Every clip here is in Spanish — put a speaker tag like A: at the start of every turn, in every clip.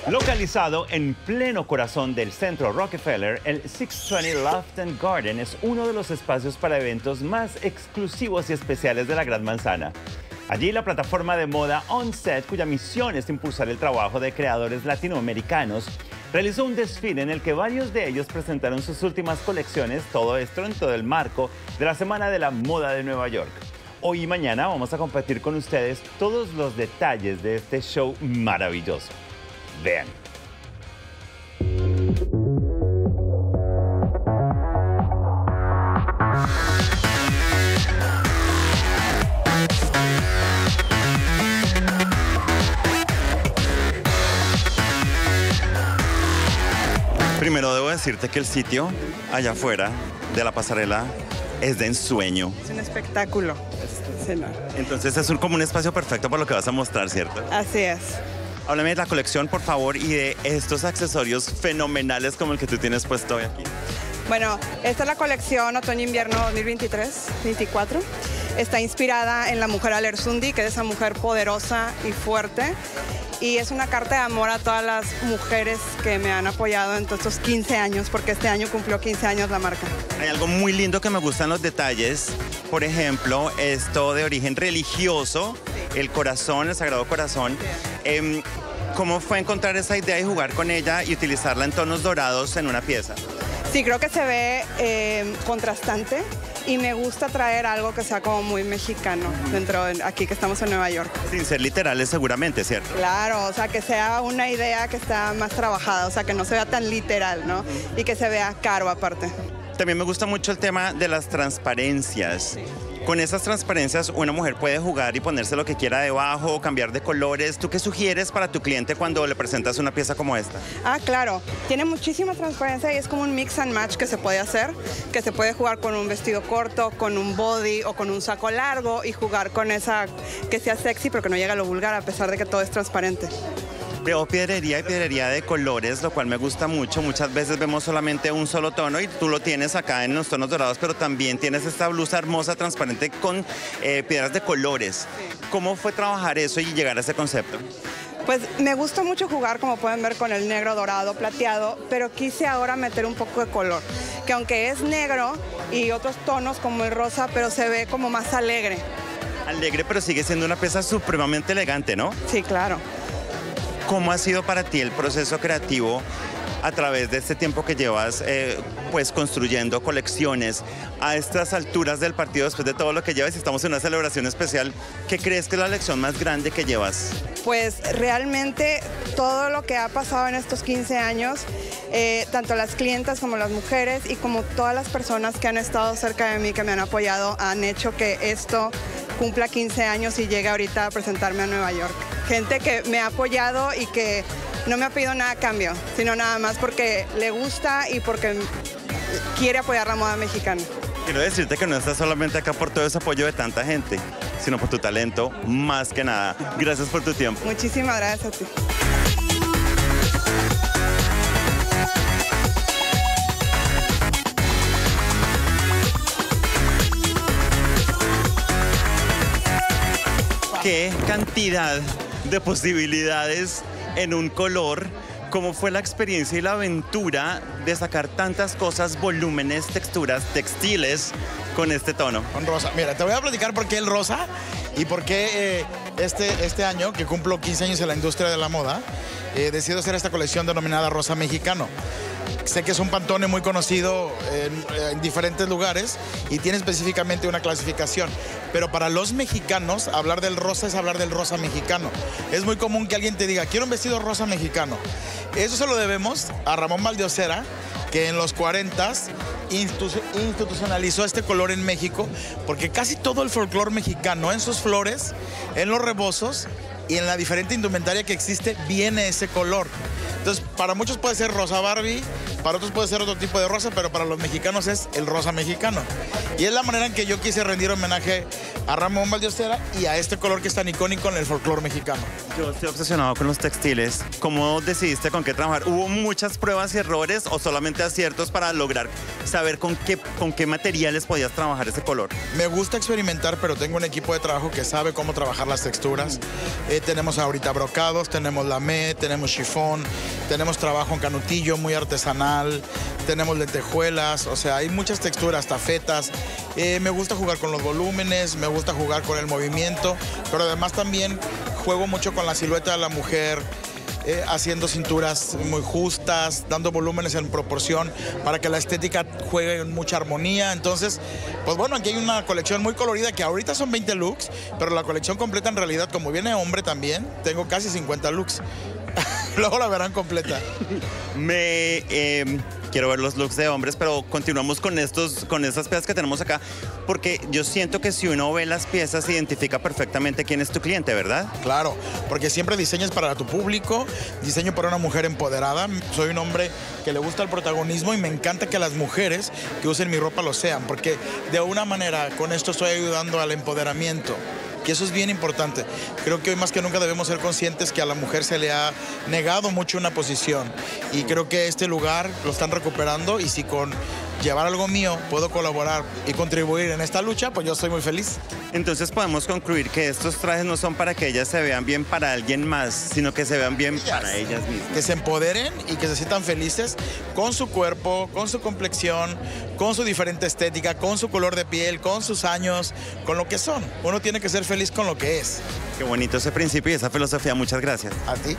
A: Localizado en pleno corazón del centro Rockefeller, el 620 Lofton Garden es uno de los espacios para eventos más exclusivos y especiales de la Gran Manzana. Allí la plataforma de moda Onset, cuya misión es impulsar el trabajo de creadores latinoamericanos, realizó un desfile en el que varios de ellos presentaron sus últimas colecciones, todo esto dentro del marco de la Semana de la Moda de Nueva York. Hoy y mañana vamos a compartir con ustedes todos los detalles de este show maravilloso. Vean. Primero debo decirte que el sitio allá afuera de la pasarela es de ensueño.
B: Es un espectáculo.
A: Entonces es como un espacio perfecto para lo que vas a mostrar, ¿cierto?
B: Así es.
A: Háblame de la colección, por favor, y de estos accesorios fenomenales como el que tú tienes puesto hoy aquí.
B: Bueno, esta es la colección Otoño-Invierno 2023-24. Está inspirada en la mujer Alersundi, que es esa mujer poderosa y fuerte. Y es una carta de amor a todas las mujeres que me han apoyado en todos estos 15 años, porque este año cumplió 15 años la marca.
A: Hay algo muy lindo que me gustan los detalles. Por ejemplo, esto de origen religioso, el corazón, el Sagrado Corazón. ¿Cómo fue encontrar esa idea y jugar con ella y utilizarla en tonos dorados en una pieza?
B: Sí, creo que se ve contrastante y me gusta traer algo que sea como muy mexicano dentro de aquí que estamos en Nueva York.
A: Sin ser literales seguramente, ¿cierto?
B: Claro, o sea, que sea una idea que está más trabajada, o sea, que no se vea tan literal, ¿no? Y que se vea caro aparte.
A: También me gusta mucho el tema de las transparencias. Sí. Con esas transparencias una mujer puede jugar y ponerse lo que quiera debajo o cambiar de colores. ¿Tú qué sugieres para tu cliente cuando le presentas una pieza como esta?
B: Ah, claro. Tiene muchísima transparencia y es como un mix and match que se puede hacer, que se puede jugar con un vestido corto, con un body o con un saco largo y jugar con esa que sea sexy pero que no llegue a lo vulgar a pesar de que todo es transparente.
A: Veo piedrería y piedrería de colores, lo cual me gusta mucho. Muchas veces vemos solamente un solo tono y tú lo tienes acá en los tonos dorados, pero también tienes esta blusa hermosa, transparente, con piedras de colores. ¿Cómo fue trabajar eso y llegar a ese concepto?
B: Pues me gusta mucho jugar, como pueden ver, con el negro, dorado, plateado, pero quise ahora meter un poco de color, que aunque es negro y otros tonos como el rosa, pero se ve como más alegre.
A: Alegre, pero sigue siendo una pieza supremamente elegante, ¿no?
B: Sí, claro.
A: ¿Cómo ha sido para ti el proceso creativo a través de este tiempo que llevas pues construyendo colecciones a estas alturas del partido, después de todo lo que llevas? Estamos en una celebración especial. ¿Qué crees que es la lección más grande que llevas?
B: Pues realmente todo lo que ha pasado en estos 15 años, tanto las clientas como las mujeres y como todas las personas que han estado cerca de mí, que me han apoyado, han hecho que esto cumpla 15 años y llegue ahorita a presentarme a Nueva York. Gente que me ha apoyado y que no me ha pedido nada a cambio, sino nada más porque le gusta y porque quiere apoyar la moda mexicana.
A: Quiero decirte que no estás solamente acá por todo ese apoyo de tanta gente, sino por tu talento, más que nada. Gracias por tu tiempo.
B: Muchísimas gracias a ti.
A: ¿Qué cantidad de posibilidades en un color? ¿Cómo fue la experiencia y la aventura de sacar tantas cosas, volúmenes, texturas, textiles con este tono?
C: Con rosa. Mira, te voy a platicar por qué el rosa y por qué este año, que cumplo 15 años en la industria de la moda, decido hacer esta colección denominada Rosa Mexicano. Sé que es un Pantone muy conocido en diferentes lugares y tiene específicamente una clasificación. Pero para los mexicanos, hablar del rosa es hablar del rosa mexicano. Es muy común que alguien te diga, quiero un vestido rosa mexicano. Eso se lo debemos a Ramón Valdeosera, que en los 40s institucionalizó este color en México, porque casi todo el folclore mexicano, en sus flores, en los rebozos y en la diferente indumentaria que existe, viene ese color. Entonces, para muchos puede ser rosa Barbie, para otros puede ser otro tipo de rosa, pero para los mexicanos es el rosa mexicano. Y es la manera en que yo quise rendir homenaje a Ramón Valdeosera y a este color que es tan icónico en el folclore mexicano.
A: Yo estoy obsesionado con los textiles. ¿Cómo decidiste con qué trabajar? ¿Hubo muchas pruebas y errores o solamente aciertos para lograr saber con qué materiales podías trabajar ese color?
C: Me gusta experimentar, pero tengo un equipo de trabajo que sabe cómo trabajar las texturas. Tenemos ahorita brocados, tenemos lamé, tenemos chifón, tenemos trabajo en canutillo muy artesanal, tenemos lentejuelas, o sea, hay muchas texturas, tafetas. Me gusta jugar con los volúmenes, me gusta jugar con el movimiento, pero además también juego mucho con la silueta de la mujer, haciendo cinturas muy justas, dando volúmenes en proporción para que la estética juegue en mucha armonía. Entonces, pues bueno, aquí hay una colección muy colorida que ahorita son 20 looks, pero la colección completa en realidad, como viene hombre también, tengo casi 50 looks. Luego la verán completa.
A: Quiero ver los looks de hombres, pero continuamos con estas piezas que tenemos acá, porque yo siento que si uno ve las piezas se identifica perfectamente quién es tu cliente, ¿verdad?
C: Claro, porque siempre diseñas para tu público, diseño para una mujer empoderada. Soy un hombre que le gusta el protagonismo y me encanta que las mujeres que usen mi ropa lo sean, porque de alguna manera con esto estoy ayudando al empoderamiento. Que eso es bien importante. Creo que hoy más que nunca debemos ser conscientes que a la mujer se le ha negado mucho una posición y creo que este lugar lo están recuperando y si con llevar algo mío puedo colaborar y contribuir en esta lucha, pues yo estoy muy feliz.
A: Entonces podemos concluir que estos trajes no son para que ellas se vean bien para alguien más, sino que se vean bien para ellas mismas.
C: Que se empoderen y que se sientan felices con su cuerpo, con su complexión, con su diferente estética, con su color de piel, con sus años, con lo que son. Uno tiene que ser feliz con lo que es.
A: Qué bonito ese principio y esa filosofía. Muchas gracias.
C: A ti.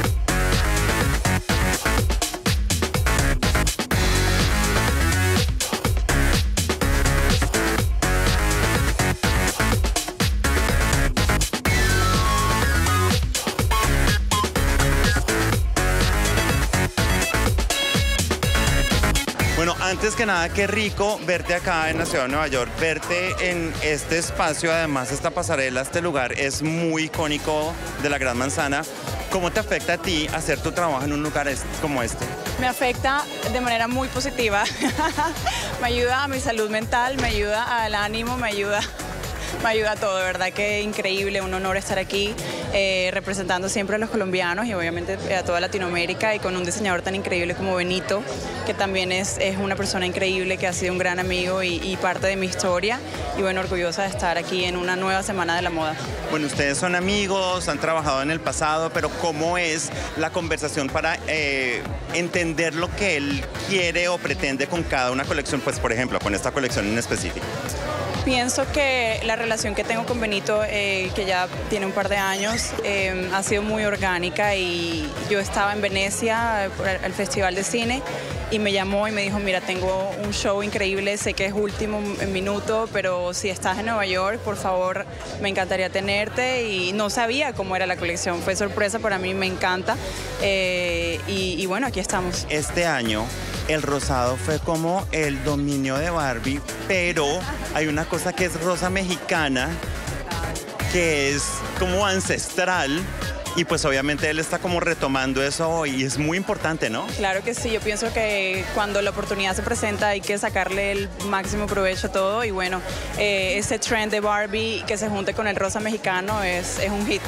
A: Bueno, antes que nada, qué rico verte acá en la ciudad de Nueva York, verte en este espacio, además esta pasarela, este lugar es muy icónico de la Gran Manzana. ¿Cómo te afecta a ti hacer tu trabajo en un lugar como este?
D: Me afecta de manera muy positiva. Me ayuda a mi salud mental, me ayuda al ánimo, me ayuda a todo, de verdad que increíble, un honor estar aquí representando siempre a los colombianos y obviamente a toda Latinoamérica y con un diseñador tan increíble como Benito, que también es una persona increíble, que ha sido un gran amigo y parte de mi historia y bueno, orgullosa de estar aquí en una nueva semana de la moda.
A: Bueno, ustedes son amigos, han trabajado en el pasado, pero ¿cómo es la conversación para entender lo que él quiere o pretende con cada una colección? Pues, por ejemplo, con esta colección en específico.
D: Pienso que la relación que tengo con Benito, que ya tiene un par de años, ha sido muy orgánica y yo estaba en Venecia al Festival de Cine y me llamó y me dijo, mira, tengo un show increíble, sé que es último minuto, pero si estás en Nueva York, por favor, me encantaría tenerte y no sabía cómo era la colección, fue sorpresa para mí, me encanta y bueno, aquí estamos.
A: Este año el rosado fue como el dominio de Barbie, pero hay una cosa que es rosa mexicana, que es como ancestral, y pues obviamente él está como retomando eso hoy, y es muy importante, ¿no?
D: Claro que sí, yo pienso que cuando la oportunidad se presenta hay que sacarle el máximo provecho a todo, y bueno, ese trend de Barbie que se junte con el rosa mexicano es un hit.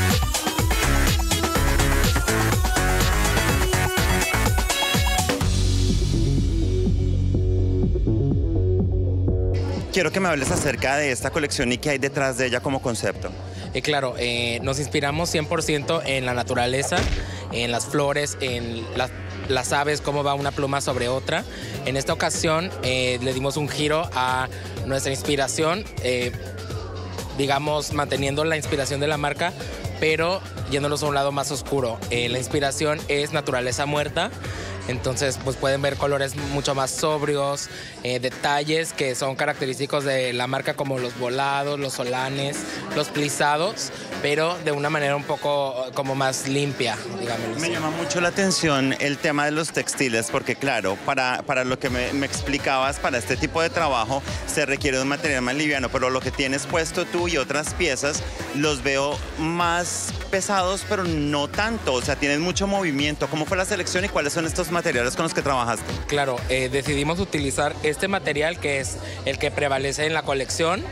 A: Quiero que me hables acerca de esta colección y qué hay detrás de ella como concepto.
E: Claro, nos inspiramos 100% en la naturaleza, en las flores, en las aves, cómo va una pluma sobre otra. En esta ocasión le dimos un giro a nuestra inspiración, digamos, manteniendo la inspiración de la marca, pero yéndonos a un lado más oscuro. La inspiración es naturaleza muerta. Entonces, pues pueden ver colores mucho más sobrios, detalles que son característicos de la marca como los volados, los solanes, los plisados, pero de una manera un poco como más limpia, digamos.
A: Me llama mucho la atención el tema de los textiles, porque claro, para lo que me explicabas, para este tipo de trabajo se requiere un material más liviano, pero lo que tienes puesto tú y otras piezas los veo más pesados, pero no tanto, o sea, tienen mucho movimiento. ¿Cómo fue la selección y cuáles son estos materiales con los que trabajaste?
E: Claro, decidimos utilizar este material que es el que prevalece en la colección,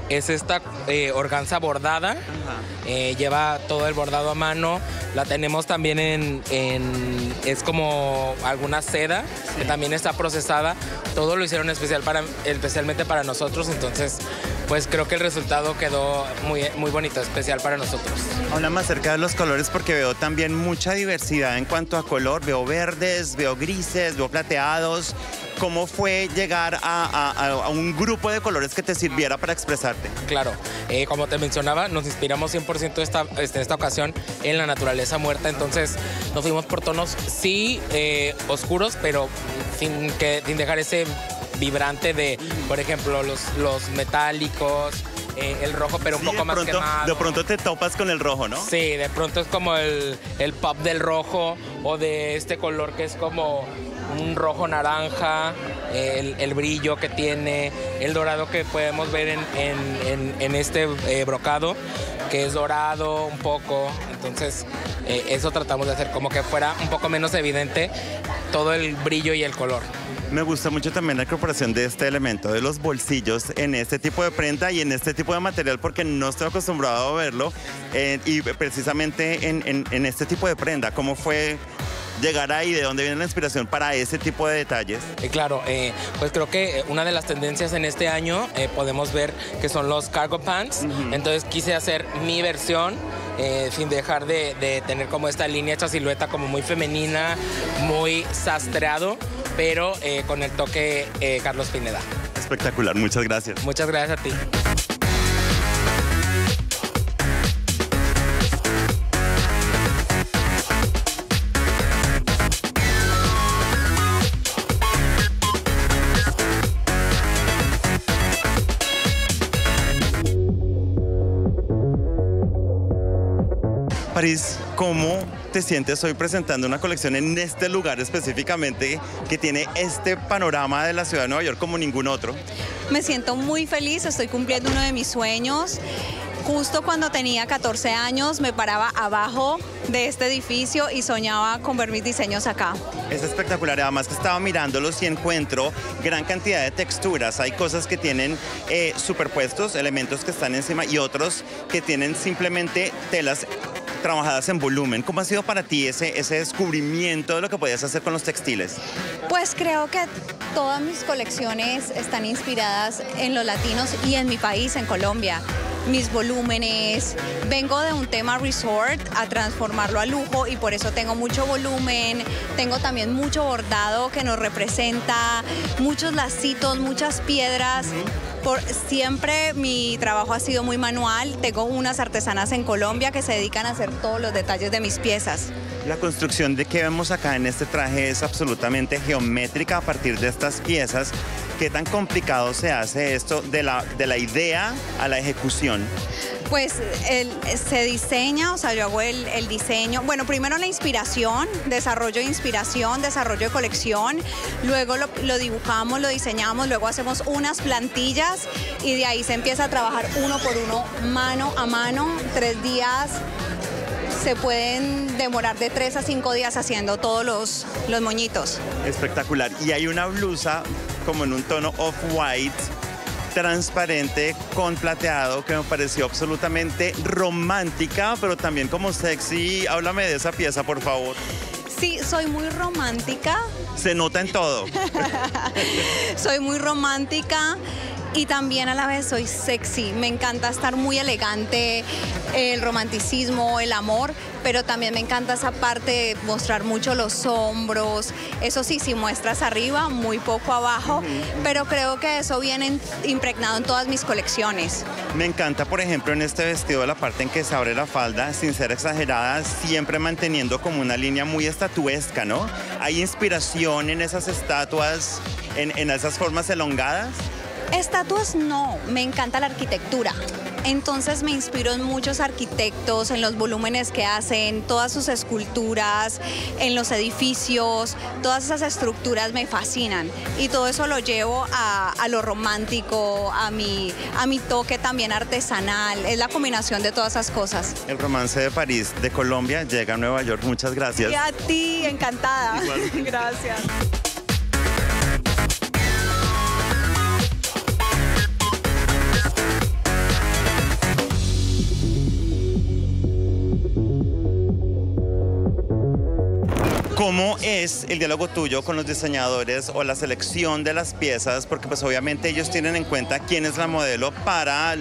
E: es esta organza bordada. Lleva todo el bordado a mano. La tenemos también es como alguna seda que también está procesada. Todo lo hicieron especialmente para nosotros, entonces pues creo que el resultado quedó muy bonito, especial para nosotros.
A: Háblame acerca de los colores porque veo también mucha diversidad en cuanto a color. Veo verdes, veo grises, veo plateados. ¿Cómo fue llegar a un grupo de colores que te sirviera para expresarte?
E: Claro, como te mencionaba, nos inspiramos 100% esta ocasión en la naturaleza muerta, entonces nos fuimos por tonos sí oscuros, pero sin dejar ese vibrante de, por ejemplo, los metálicos, el rojo, pero un poco más quemado.
A: De pronto te topas con el rojo, ¿no?
E: Sí, de pronto es como el pop del rojo o de este color que es como un rojo naranja, el brillo que tiene, el dorado que podemos ver en este brocado, que es dorado un poco, entonces eso tratamos de hacer, como que fuera un poco menos evidente todo el brillo y el color.
A: Me gusta mucho también la incorporación de este elemento, de los bolsillos en este tipo de prenda y en este tipo de material, porque no estoy acostumbrado a verlo y precisamente en este tipo de prenda. ¿Cómo fue llegar ahí? ¿De dónde viene la inspiración para ese tipo de detalles?
E: Claro, pues creo que una de las tendencias en este año podemos ver que son los cargo pants. Entonces quise hacer mi versión sin dejar de tener como esta línea, esta silueta como muy femenina, muy sastreado, pero con el toque Carlos Pineda.
A: Espectacular, muchas gracias.
E: Muchas gracias a ti.
A: París, ¿cómo te sientes hoy presentando una colección en este lugar específicamente que tiene este panorama de la ciudad de Nueva York como ningún otro?
F: Me siento muy feliz, estoy cumpliendo uno de mis sueños. Justo cuando tenía 14 años me paraba abajo de este edificio y soñaba con ver mis diseños acá.
A: Es espectacular, además que estaba mirándolos y encuentro gran cantidad de texturas. Hay cosas que tienen superpuestos, elementos que están encima y otros que tienen simplemente telas trabajadas en volumen. ¿Cómo ha sido para ti ese descubrimiento de lo que podías hacer con los textiles?
F: Pues creo que todas mis colecciones están inspiradas en los latinos y en mi país, en Colombia. Mis volúmenes, vengo de un tema resort a transformarlo a lujo y por eso tengo mucho volumen, tengo también mucho bordado que nos representa, muchos lacitos, muchas piedras. Siempre mi trabajo ha sido muy manual, tengo unas artesanas en Colombia que se dedican a hacer todos los detalles de mis piezas.
A: La construcción de que vemos acá en este traje es absolutamente geométrica a partir de estas piezas. ¿Qué tan complicado se hace esto de la idea a la ejecución?
F: Pues se diseña, o sea, yo hago el diseño. Bueno, primero la inspiración, desarrollo de inspiración, desarrollo de colección. Luego lo dibujamos, lo diseñamos, luego hacemos unas plantillas y de ahí se empieza a trabajar uno por uno, mano a mano, 3 días. Se pueden demorar de 3 a 5 días haciendo todos los moñitos.
A: Espectacular. Y hay una blusa como en un tono off-white, transparente, con plateado, que me pareció absolutamente romántica, pero también como sexy. Háblame de esa pieza, por favor.
F: Sí, soy muy romántica.
A: Se nota en todo.
F: Soy muy romántica. Y también a la vez soy sexy, me encanta estar muy elegante, el romanticismo, el amor, pero también me encanta esa parte de mostrar mucho los hombros. Eso sí, si muestras arriba, muy poco abajo, pero creo que eso viene impregnado en todas mis colecciones.
A: Me encanta, por ejemplo, en este vestido, la parte en que se abre la falda, sin ser exagerada, siempre manteniendo como una línea muy estatuesca, ¿no? ¿Hay inspiración en esas estatuas, en esas formas elongadas?
F: Estatuas no, me encanta la arquitectura. Entonces me inspiro en muchos arquitectos, en los volúmenes que hacen, todas sus esculturas, en los edificios, todas esas estructuras me fascinan. Y todo eso lo llevo a lo romántico, a mi toque también artesanal. Es la combinación de todas esas cosas.
A: El romance de París, de Colombia, llega a Nueva York. Muchas gracias.
F: Y a ti, encantada. Gracias.
A: ¿Cómo es el diálogo tuyo con los diseñadores o la selección de las piezas? Porque pues obviamente ellos tienen en cuenta quién es la modelo para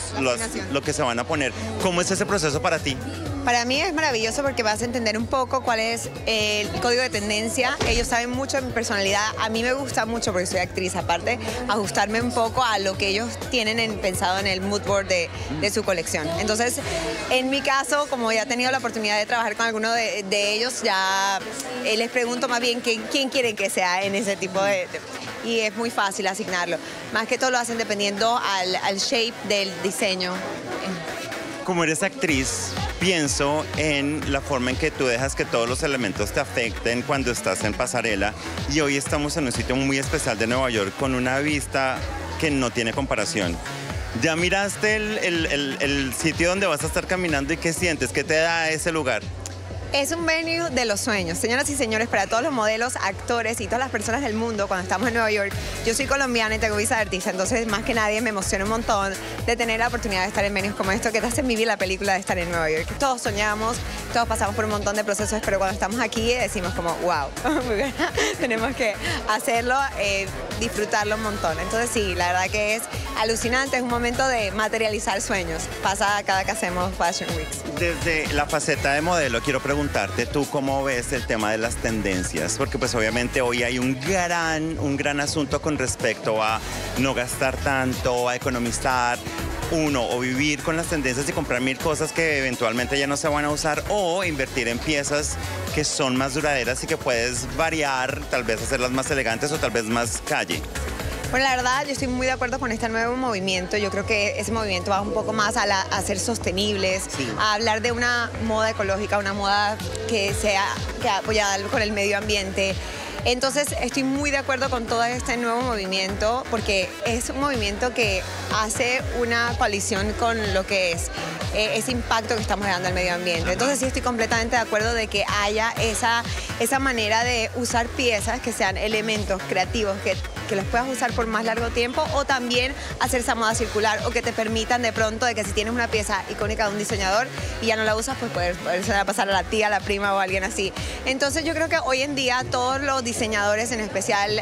A: lo que se van a poner. ¿Cómo es ese proceso para ti?
G: Para mí es maravilloso porque vas a entender un poco cuál es el código de tendencia. Ellos saben mucho de mi personalidad. A mí me gusta mucho, porque soy actriz, aparte, ajustarme un poco a lo que ellos tienen pensado en el mood board de su colección. Entonces, en mi caso, como ya he tenido la oportunidad de trabajar con alguno de ellos, ya les pregunto más bien quién quieren que sea en ese tipo y es muy fácil asignarlo. Más que todo lo hacen dependiendo al shape del diseño.
A: Como eres actriz, pienso en la forma en que tú dejas que todos los elementos te afecten cuando estás en pasarela, y hoy estamos en un sitio muy especial de Nueva York con una vista que no tiene comparación. ¿Ya miraste el sitio donde vas a estar caminando y qué sientes? ¿Qué te da ese lugar?
G: Es un venue de los sueños, señoras y señores, para todos los modelos, actores y todas las personas del mundo cuando estamos en Nueva York. Yo soy colombiana y tengo visa de artista, entonces más que nadie me emociona un montón de tener la oportunidad de estar en venues como esto, que te hacen vivir la película de estar en Nueva York. Todos soñamos, todos pasamos por un montón de procesos, pero cuando estamos aquí decimos como, wow, tenemos que hacerlo, disfrutarlo un montón. Entonces sí, la verdad que es alucinante, es un momento de materializar sueños. Pasa cada que hacemos Fashion Weeks.
A: Desde la faceta de modelo, quiero preguntarte, ¿tú cómo ves el tema de las tendencias? Porque pues obviamente hoy hay un gran asunto con respecto a no gastar tanto, a economizar, o vivir con las tendencias y comprar 1000 cosas que eventualmente ya no se van a usar, o invertir en piezas que son más duraderas y que puedes variar, tal vez hacerlas más elegantes o tal vez más calle.
G: Bueno, la verdad, yo estoy muy de acuerdo con este nuevo movimiento. Yo creo que ese movimiento va un poco más a ser sostenibles, sí, a hablar de una moda ecológica, una moda que apoyada con el medio ambiente. Entonces, estoy muy de acuerdo con todo este nuevo movimiento, porque es un movimiento que hace una coalición con lo que es ese impacto que estamos dando al medio ambiente. Entonces, sí estoy completamente de acuerdo de que haya esa manera de usar piezas que sean elementos creativos, que los puedas usar por más largo tiempo, o también hacer esa moda circular, o que te permitan de pronto de que si tienes una pieza icónica de un diseñador y ya no la usas, pues poder pasar a la tía, a la prima o a alguien así. Entonces yo creo que hoy en día todos los diseñadores en especial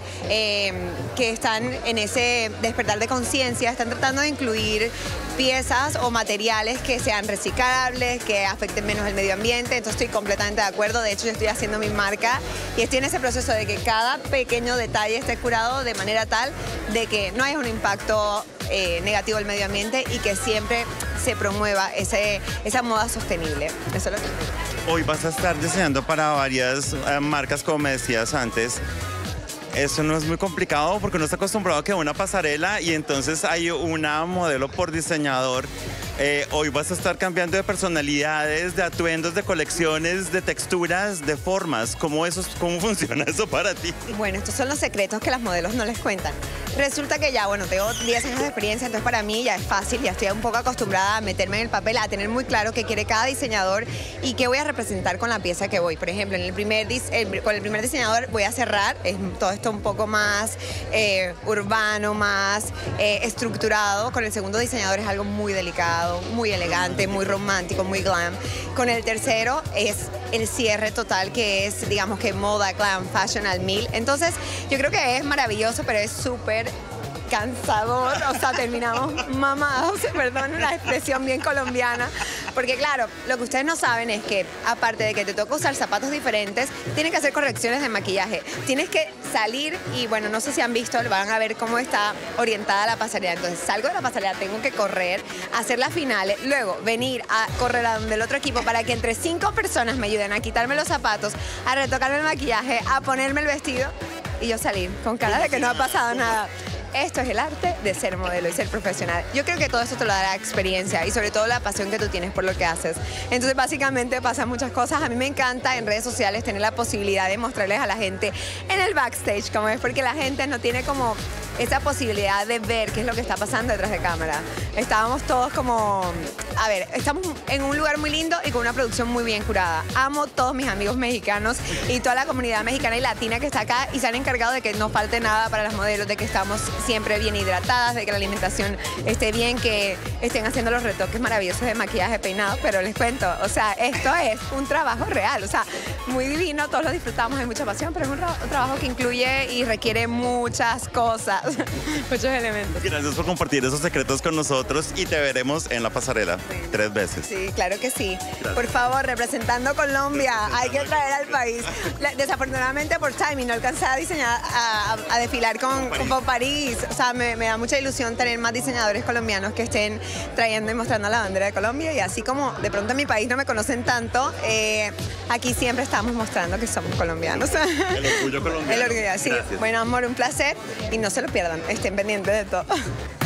G: que están en ese despertar de conciencia están tratando de incluir piezas o materiales que sean reciclables, que afecten menos el medio ambiente. Entonces estoy completamente de acuerdo. De hecho, yo estoy haciendo mi marca y estoy en ese proceso de que cada pequeño detalle esté curado de manera tal de que no haya un impacto negativo al medio ambiente y que siempre se promueva esa moda sostenible. Eso es lo que...
A: Hoy vas a estar diseñando para varias marcas, como me decías antes. Eso no es muy complicado porque uno está acostumbrado a que una pasarela y entonces hay una modelo por diseñador. Hoy vas a estar cambiando de personalidades, de atuendos, de colecciones, de texturas, de formas. ¿Cómo funciona eso para ti?
G: Bueno, estos son los secretos que las modelos no les cuentan. Resulta que ya, bueno, tengo 10 años de experiencia, entonces para mí ya es fácil, ya estoy un poco acostumbrada a meterme en el papel, a tener muy claro qué quiere cada diseñador y qué voy a representar con la pieza que voy. Por ejemplo, con el primer diseñador voy a cerrar, es todo esto un poco más urbano, más estructurado. Con el segundo diseñador es algo muy delicado, muy elegante, muy romántico, muy glam. Con el tercero es el cierre total, que es, digamos que moda, glam, fashion al 1000. Entonces, yo creo que es maravilloso, pero es súper cansador, o sea, terminamos mamados, perdón, una expresión bien colombiana, porque claro, lo que ustedes no saben es que, aparte de que te toca usar zapatos diferentes, tienes que hacer correcciones de maquillaje, tienes que salir y, bueno, no sé si han visto, van a ver cómo está orientada la pasarela. Entonces, salgo de la pasarela, tengo que correr, hacer las finales, luego venir a correr a donde el otro equipo para que entre 5 personas me ayuden a quitarme los zapatos, a retocarme el maquillaje, a ponerme el vestido y yo salir con cara de que no ha pasado nada. Esto es el arte de ser modelo y ser profesional. Yo creo que todo eso te lo dará experiencia y sobre todo la pasión que tú tienes por lo que haces. Entonces, básicamente pasan muchas cosas. A mí me encanta en redes sociales tener la posibilidad de mostrarles a la gente en el backstage cómo es, porque la gente no tiene como esa posibilidad de ver qué es lo que está pasando detrás de cámara. Estábamos todos como a ver, estamos en un lugar muy lindo y con una producción muy bien curada. Amo todos mis amigos mexicanos y toda la comunidad mexicana y latina que está acá y se han encargado de que no falte nada para las modelos, de que estamos siempre bien hidratadas, de que la alimentación esté bien, que estén haciendo los retoques maravillosos de maquillaje, peinado, pero les cuento, o sea, esto es un trabajo real, o sea, muy divino, todos lo disfrutamos, hay mucha pasión, pero es un trabajo que incluye y requiere muchas cosas, muchos elementos.
H: Gracias por compartir esos secretos con nosotros y te veremos en la pasarela 3 veces.
G: Sí, claro que sí.
H: Gracias.
G: Por favor, representando Colombia, hay que traer al país. Desafortunadamente por timing no alcancé a diseñar, a desfilar con París. O sea, me da mucha ilusión tener más diseñadores colombianos que estén trayendo y mostrando la bandera de Colombia. Y así como de pronto en mi país no me conocen tanto, aquí siempre estamos mostrando que somos colombianos.
H: El orgullo colombiano.
G: El orgullo, sí.
H: Gracias.
G: Bueno, amor, un placer y no se lo pierdan. Estén pendientes de todo.